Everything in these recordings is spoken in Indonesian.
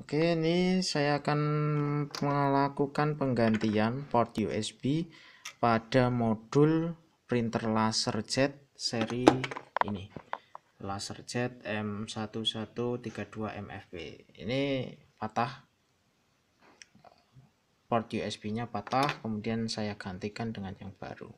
Oke, ini saya akan melakukan penggantian port USB pada modul printer LaserJet seri ini, LaserJet M1132 MFP. Ini patah, port USB-nya patah, kemudian saya gantikan dengan yang baru.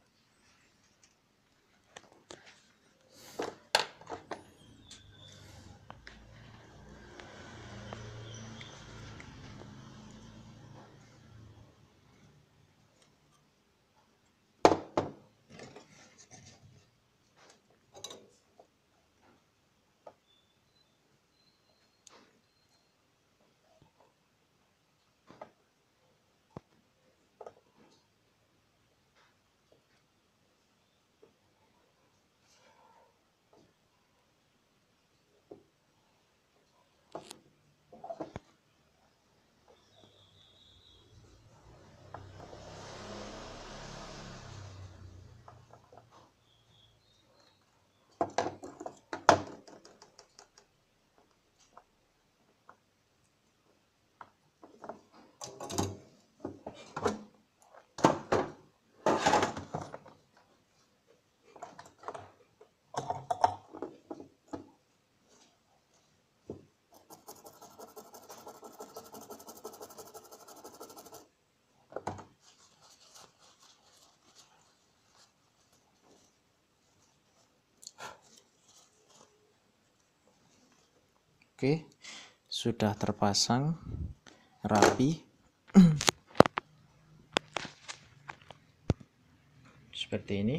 Oke, sudah terpasang rapi seperti ini.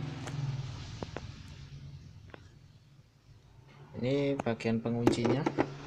Ini bagian penguncinya.